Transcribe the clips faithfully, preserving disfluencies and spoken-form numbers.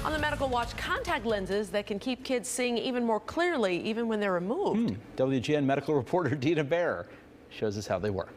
On the Medical Watch, contact lenses that can keep kids seeing even more clearly, even when they're removed. Hmm. W G N medical reporter Dina Bear shows us how they work.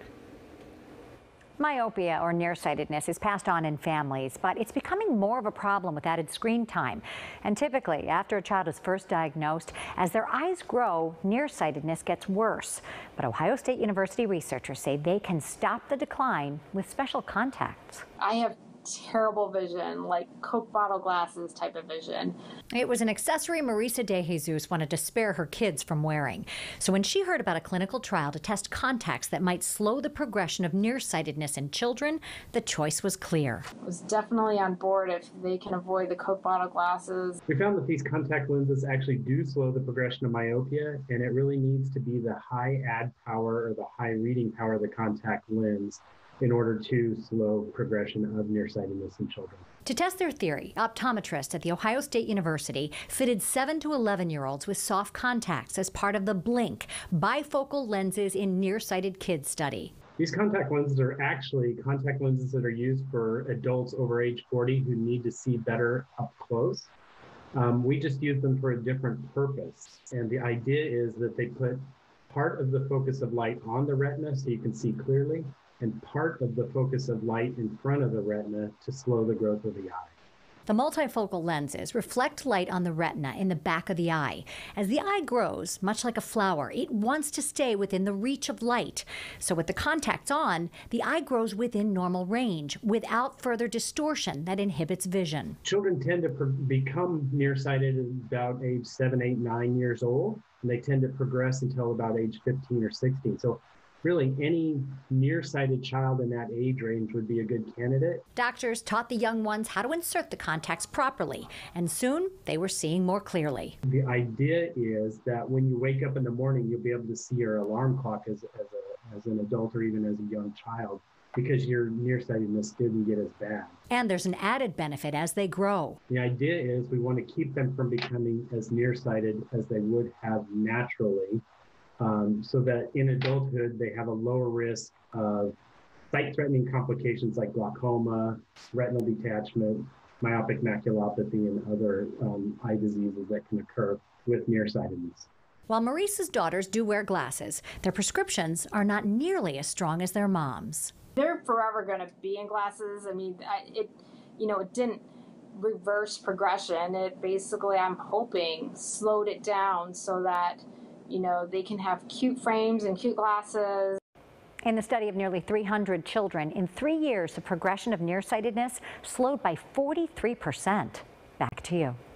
Myopia or nearsightedness is passed on in families, but it's becoming more of a problem with added screen time. And typically, after a child is first diagnosed, as their eyes grow, nearsightedness gets worse. But Ohio State University researchers say they can stop the decline with special contacts. I have terrible vision, like Coke bottle glasses type of vision. It was an accessory Marisa De Jesus wanted to spare her kids from wearing. So when she heard about a clinical trial to test contacts that might slow the progression of nearsightedness in children, the choice was clear. I was definitely on board if they can avoid the Coke bottle glasses. We found that these contact lenses actually do slow the progression of myopia, and it really needs to be the high add power or the high reading power of the contact lens in order to slow progression of nearsightedness in children. To test their theory, optometrists at The Ohio State University fitted seven to eleven year olds with soft contacts as part of the BLINK, bifocal lenses in nearsighted kids study. These contact lenses are actually contact lenses that are used for adults over age forty who need to see better up close. Um, we just use them for a different purpose. And the idea is that they put part of the focus of light on the retina so you can see clearly, and part of the focus of light in front of the retina to slow the growth of the eye. The multifocal lenses reflect light on the retina in the back of the eye. As the eye grows, much like a flower, it wants to stay within the reach of light. So with the contacts on, the eye grows within normal range without further distortion that inhibits vision. Children tend to become nearsighted at about age seven, eight, nine years old, and they tend to progress until about age fifteen or sixteen. So really, any nearsighted child in that age range would be a good candidate. Doctors taught the young ones how to insert the contacts properly, and soon they were seeing more clearly. The idea is that when you wake up in the morning, you'll be able to see your alarm clock as, as, a, as an adult or even as a young child, because your nearsightedness didn't get as bad. And there's an added benefit as they grow. The idea is we want to keep them from becoming as nearsighted as they would have naturally, Um, so that in adulthood, they have a lower risk of sight-threatening complications like glaucoma, retinal detachment, myopic maculopathy, and other um, eye diseases that can occur with nearsightedness. While Marisa's daughters do wear glasses, their prescriptions are not nearly as strong as their mom's. They're forever going to be in glasses. I mean, I, it, you know, it didn't reverse progression. It basically, I'm hoping, slowed it down so that you know, they can have cute frames and cute glasses. In the study of nearly three hundred children, in three years, the progression of nearsightedness slowed by forty-three percent. Back to you.